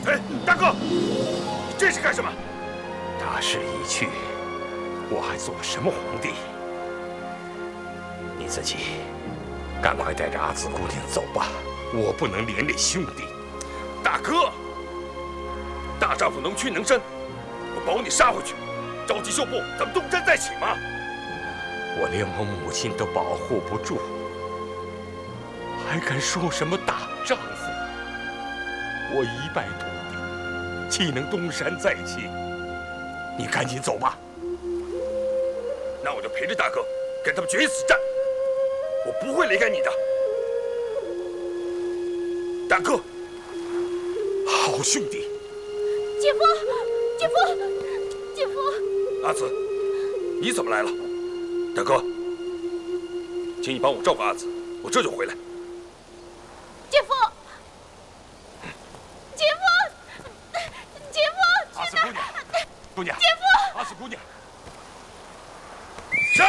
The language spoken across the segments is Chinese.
哎，大哥，你这是干什么？ 大势已去，我还做什么皇帝？你自己赶快带着阿紫姑娘走吧，我不能连累兄弟。 大哥，大丈夫能屈能伸，我保你杀回去。召集秀部，咱们东山再起嘛。 我连我母亲都保护不住，还敢说什么大丈夫？我一败涂地，岂能东山再起？你赶紧走吧。 那我就陪着大哥跟他们决一死战，我不会离开你的。大哥， 好兄弟。 姐夫，姐夫，姐夫。 阿紫，你怎么来了？大哥，请你帮我照顾阿紫，我这就回来。 姐夫，姐夫，姐夫， 阿紫姑娘，姑娘， 姐夫， 阿紫姑娘， 上！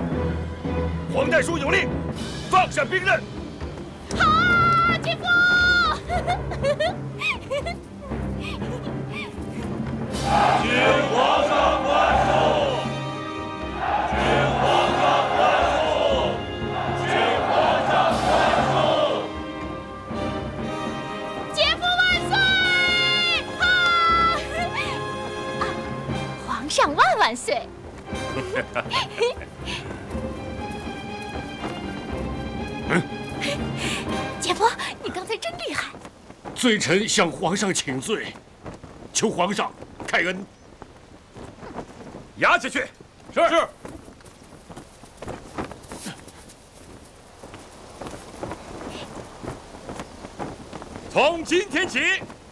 代书有令，放下兵刃。 好，姐夫。 万岁！姐夫，你刚才真厉害！ 罪臣向皇上请罪，求皇上开恩。 押下去。 是。 从今天起，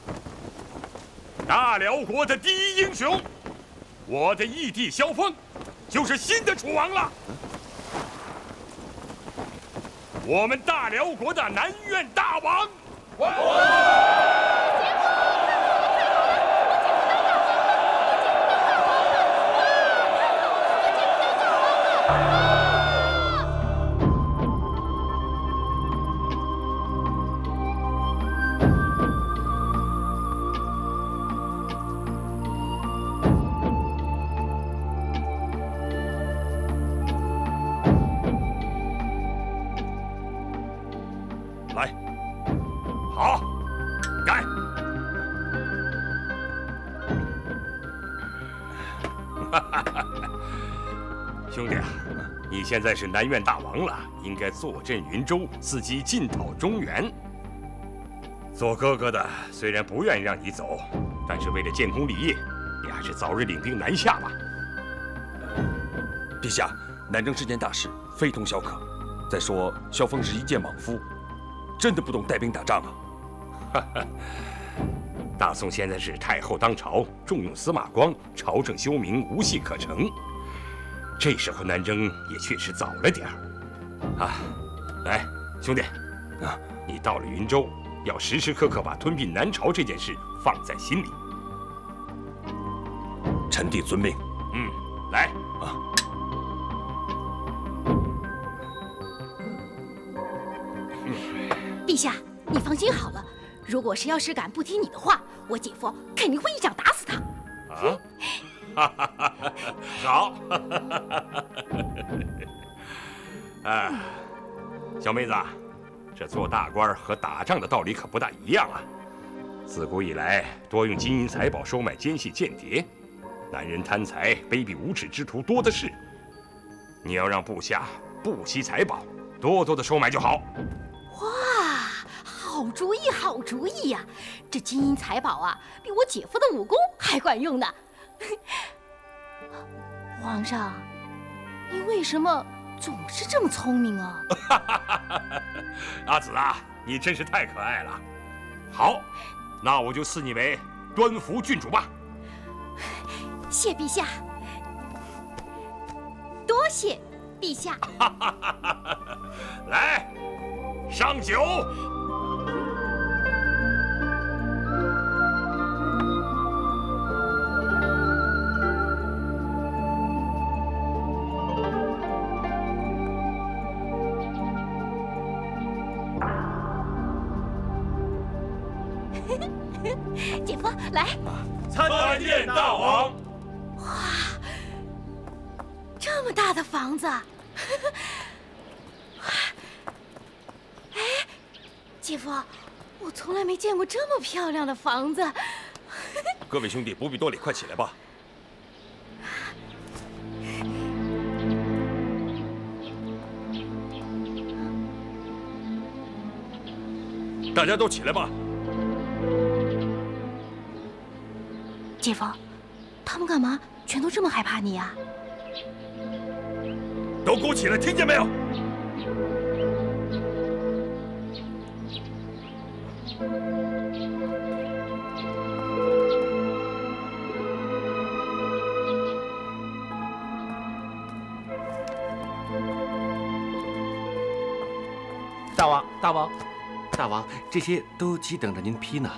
大辽国的第一英雄，我的义弟萧峰，就是新的楚王了。我们大辽国的南院大王。 来， 好，干！兄弟啊，你现在是南院大王了，应该坐镇云州，伺机进讨中原。做哥哥的虽然不愿意让你走，但是为了建功立业，你还是早日领兵南下吧。 陛下，南征是件大事，非同小可。再说，萧峰是一介莽夫，真的不懂带兵打仗啊。 大宋现在是太后当朝，重用司马光，朝政休明，无戏可成。这时候南征也确实早了点儿。啊，来，兄弟，啊，你到了云州，要时时刻刻把吞并南朝这件事放在心里。 臣弟遵命。 来啊。 陛下，你放心好了，如果谁要是敢不听你的话，我姐夫肯定会一掌打死他。 啊，好，哎，小妹子，这做大官和打仗的道理可不大一样啊。自古以来，多用金银财宝收买奸细间谍，男人贪财、卑鄙无耻之徒多的是。你要让部下不惜财宝，多多的收买就好。 哇，好主意，好主意呀！这金银财宝啊，比我姐夫的武功还管用呢。皇上，你为什么总是这么聪明啊？ 阿紫啊，你真是太可爱了。好，那我就赐你为端福郡主吧。 谢陛下，多谢陛下。 来，上酒。 姐夫，来。 参见大王。 哇，这么大的房子！哎，姐夫，我从来没见过这么漂亮的房子。 各位兄弟不必多礼，快起来吧。大家都起来吧。 姐夫，他们干嘛全都这么害怕你呀？ 都给我起来，听见没有？ 大王，大王，大王，这些都急等着您批呢。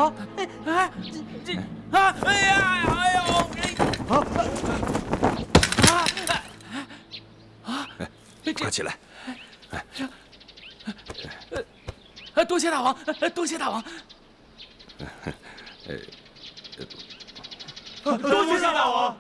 啊，哎，这啊，哎呀，哎呦， 快起来！ 多谢大王，多谢大王。多谢大王。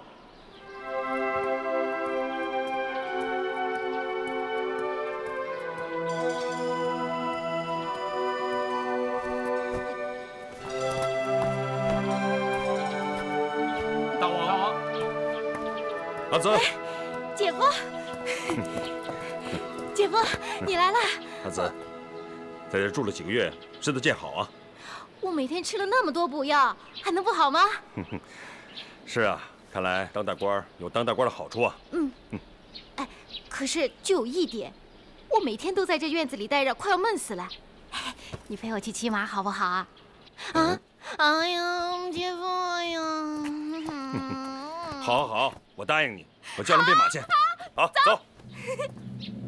大王， 阿泽， 姐夫，姐夫，你来了。 阿泽，在这住了几个月，身子健好啊？ 我每天吃了那么多补药，还能不好吗？ 是啊，看来当大官有当大官的好处啊。 哎，可是就有一点，我每天都在这院子里待着，快要闷死了。哎，你陪我去骑马好不好啊？啊！哎呀，姐夫，哎呀！ 好，好，我答应你，我叫人备马去。好，走。